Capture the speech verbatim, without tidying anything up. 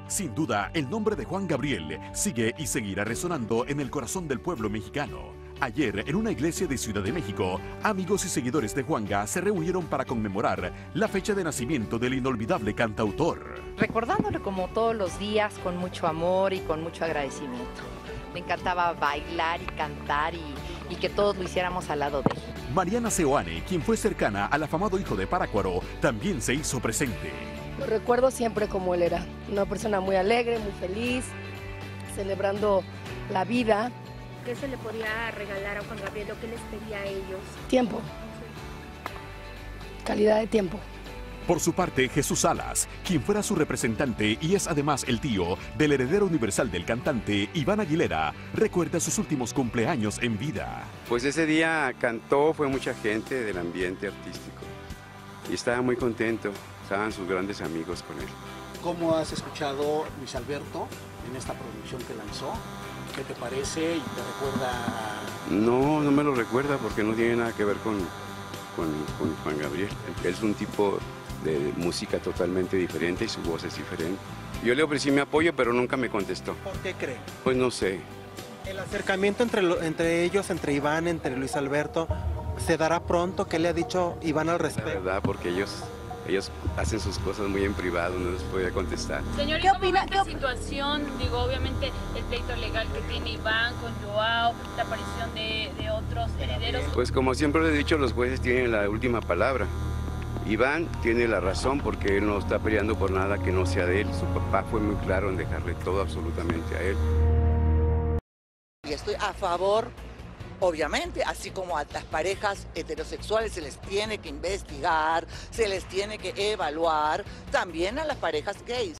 Sin duda, el nombre de Juan Gabriel sigue y seguirá resonando en el corazón del pueblo mexicano. Ayer, en una iglesia de Ciudad de México, amigos y seguidores de Juanga se reunieron para conmemorar la fecha de nacimiento del inolvidable cantautor. Recordándolo como todos los días, con mucho amor y con mucho agradecimiento. Me encantaba bailar y cantar y, y que todos lo hiciéramos al lado de él. Mariana Seoane, quien fue cercana al afamado hijo de Páracuaro, también se hizo presente. Lo recuerdo siempre como él era, una persona muy alegre, muy feliz, celebrando la vida. ¿Qué se le podía regalar a Juan Gabriel o qué les pedía a ellos? Tiempo, calidad de tiempo. Por su parte, Jesús Salas, quien fuera su representante y es además el tío del heredero universal del cantante, Iván Aguilera, recuerda sus últimos cumpleaños en vida. Pues ese día cantó, fue mucha gente del ambiente artístico y estaba muy contento, estaban sus grandes amigos con él. ¿Cómo has escuchado Luis Alberto en esta producción que lanzó? ¿Qué te parece y te recuerda a... No, no me lo recuerda porque no tiene nada que ver con, con, con Juan Gabriel. Él es un tipo de música totalmente diferente y su voz es diferente. Yo le ofrecí mi apoyo, pero nunca me contestó. ¿Por qué cree? Pues no sé. El acercamiento entre, lo, entre ellos, entre Iván, entre Luis Alberto, ¿se dará pronto? ¿Qué le ha dicho Iván al La respecto? verdad, porque ellos, ellos hacen sus cosas muy en privado, no les podía contestar. Señor, ¿qué opina de esta situación? Digo, obviamente el pleito legal que tiene Iván con Joao, la aparición de, de otros herederos. Pues como siempre le he dicho, los jueces tienen la última palabra. Iván tiene la razón porque él no está peleando por nada que no sea de él. Su papá fue muy claro en dejarle todo absolutamente a él. Y estoy a favor, obviamente, así como a las parejas heterosexuales se les tiene que investigar, se les tiene que evaluar, también a las parejas gays.